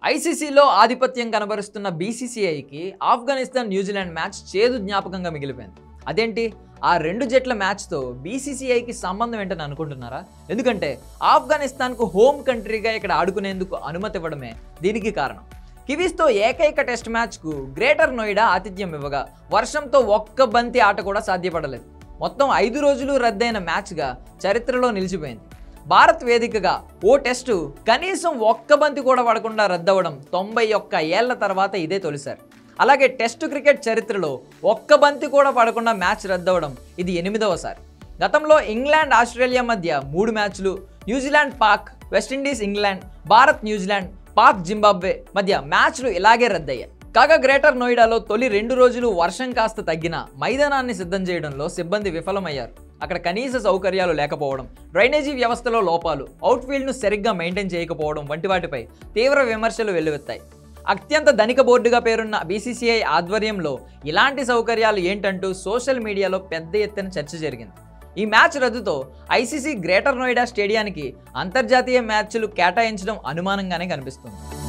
ఐసీసీలో ఆధిపత్యం కనబరుస్తున్న బీసీసీఐకి ఆఫ్ఘనిస్తాన్ న్యూజిలాండ్ మ్యాచ్ చేదు జ్ఞాపకంగా మిగిలిపోయింది. అదేంటి, ఆ రెండు జట్ల మ్యాచ్తో బీసీసీఐకి సంబంధం ఏంటని అనుకుంటున్నారా? ఎందుకంటే ఆఫ్ఘనిస్తాన్కు హోమ్ కంట్రీగా ఇక్కడ ఆడుకునేందుకు అనుమతి ఇవ్వడమే దీనికి కారణం. కివీస్తో ఏకైక టెస్ట్ మ్యాచ్కు గ్రేటర్ నోయిడా ఆతిథ్యం ఇవ్వగా వర్షంతో ఒక్క బంతి ఆట కూడా సాధ్యపడలేదు. మొత్తం 5 రోజులు రద్దయిన మ్యాచ్గా చరిత్రలో నిలిచిపోయింది. భారత్ వేదికగా ఓ టెస్టు కనీసం ఒక్క బంతి కూడా పడకుండా రద్దవడం 91 ఏళ్ల తర్వాత ఇదే తొలిసారి. అలాగే టెస్టు క్రికెట్ చరిత్రలో ఒక్క బంతి కూడా పడకుండా మ్యాచ్ రద్దవడం ఇది 8వసారి. గతంలో ఇంగ్లాండ్ ఆస్ట్రేలియా మధ్య 3 మ్యాచ్లు, New Zealand Pak, West Indies England, Bharat New Zealand, Pak Zimbabwe మధ్య మ్యాచ్లు ఇలాగే రద్దయ్యాయి. కాగా గ్రేటర్ నోయిడాలో తొలి 2 రోజులు వర్షం కాస్త తగ్గినా మైదానాన్ని సిద్ధం చేయడంలో సిబ్బంది విఫలమయ్యారు. అక్కడ కనీస సౌకర్యాలు లేకపోవడం, డ్రైనేజీ వ్యవస్థలో లోపాలు, అవుట్ఫీల్డ్ను సరిగ్గా మెయింటైన్ చేయకపోవడం వంటి వాటిపై తీవ్ర విమర్శలు వెల్లువెత్తాయి. అత్యంత ధనిక బోర్డుగా పేరున్న బీసీసీఐ ఆధ్వర్యంలో ఇలాంటి సౌకర్యాలు ఏంటంటూ సోషల్ మీడియాలో పెద్ద ఎత్తున చర్చ జరిగింది. ఈ మ్యాచ్ రద్దుతో ఐసీసీ గ్రేటర్ నోయిడా స్టేడియానికి అంతర్జాతీయ మ్యాచ్లు కేటాయించడం అనుమానంగానే కనిపిస్తుంది.